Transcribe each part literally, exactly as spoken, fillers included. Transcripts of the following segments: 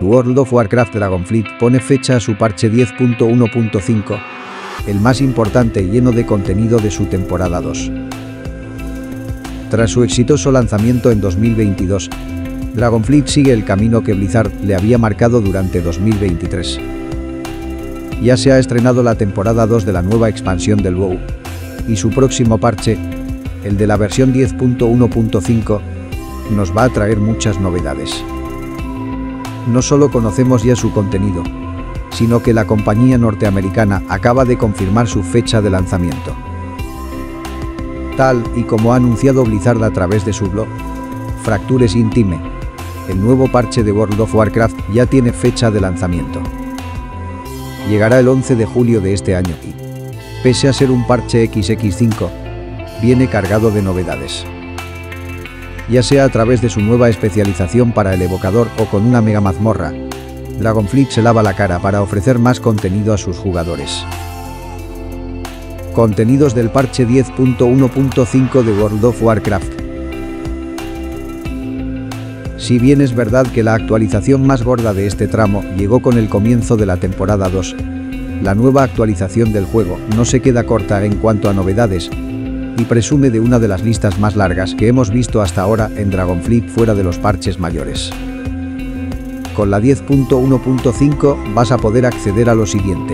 World of Warcraft Dragonflight pone fecha a su parche diez punto uno punto cinco, el más importante y lleno de contenido de su temporada dos. Tras su exitoso lanzamiento en dos mil veintidós, Dragonflight sigue el camino que Blizzard le había marcado durante dos mil veintitrés. Ya se ha estrenado la temporada dos de la nueva expansión del WoW, y su próximo parche, el de la versión diez punto uno punto cinco, nos va a traer muchas novedades. No solo conocemos ya su contenido, sino que la compañía norteamericana acaba de confirmar su fecha de lanzamiento. Tal y como ha anunciado Blizzard a través de su blog, Fractures Intime, el nuevo parche de World of Warcraft ya tiene fecha de lanzamiento. Llegará el once de julio de este año y, pese a ser un parche equis equis cinco, viene cargado de novedades. Ya sea a través de su nueva especialización para el evocador o con una mega mazmorra, Dragonflight se lava la cara para ofrecer más contenido a sus jugadores. Contenidos del parche diez punto uno punto cinco de World of Warcraft. Si bien es verdad que la actualización más gorda de este tramo llegó con el comienzo de la temporada dos, la nueva actualización del juego no se queda corta en cuanto a novedades y presume de una de las listas más largas que hemos visto hasta ahora en Dragonflight fuera de los parches mayores. Con la diez punto uno punto cinco vas a poder acceder a lo siguiente.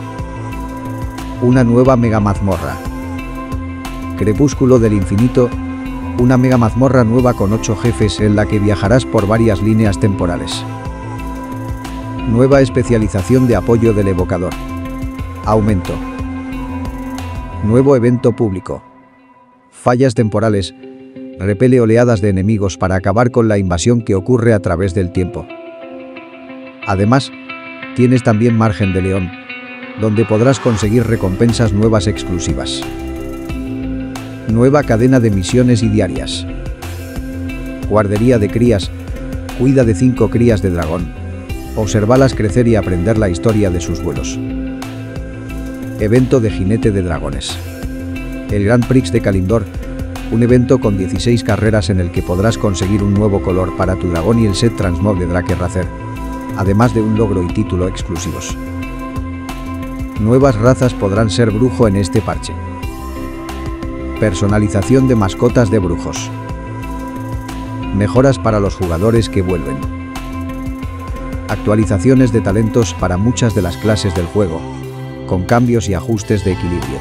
Una nueva mega mazmorra. Crepúsculo del Infinito, una mega mazmorra nueva con ocho jefes en la que viajarás por varias líneas temporales. Nueva especialización de apoyo del evocador. Aumento. Nuevo evento público. Fallas temporales. Repele oleadas de enemigos para acabar con la invasión que ocurre a través del tiempo. Además, tienes también Margen de León, donde podrás conseguir recompensas nuevas exclusivas. Nueva cadena de misiones y diarias. Guardería de crías. Cuida de cinco crías de dragón. Observalas crecer y aprender la historia de sus vuelos. Evento de jinete de dragones. El Grand Prix de Kalimdor, un evento con dieciséis carreras en el que podrás conseguir un nuevo color para tu dragón y el set transmog de Drake-Racer, además de un logro y título exclusivos. Nuevas razas podrán ser brujo en este parche. Personalización de mascotas de brujos. Mejoras para los jugadores que vuelven. Actualizaciones de talentos para muchas de las clases del juego, con cambios y ajustes de equilibrio.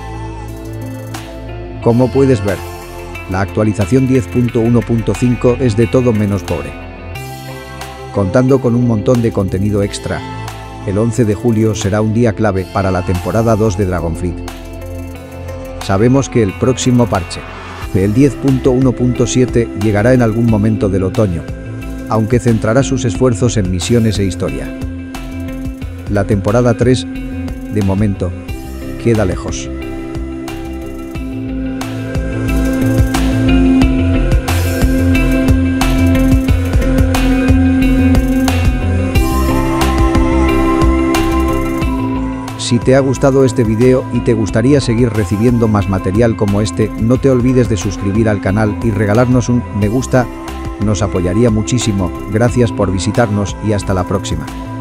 Como puedes ver, la actualización diez punto uno punto cinco es de todo menos pobre. Contando con un montón de contenido extra, el once de julio será un día clave para la temporada dos de Dragonflight. Sabemos que el próximo parche, el diez punto uno punto siete, llegará en algún momento del otoño, aunque centrará sus esfuerzos en misiones e historia. La temporada tres, de momento, queda lejos. Si te ha gustado este video y te gustaría seguir recibiendo más material como este, no te olvides de suscribir al canal y regalarnos un me gusta, nos apoyaría muchísimo. Gracias por visitarnos y hasta la próxima.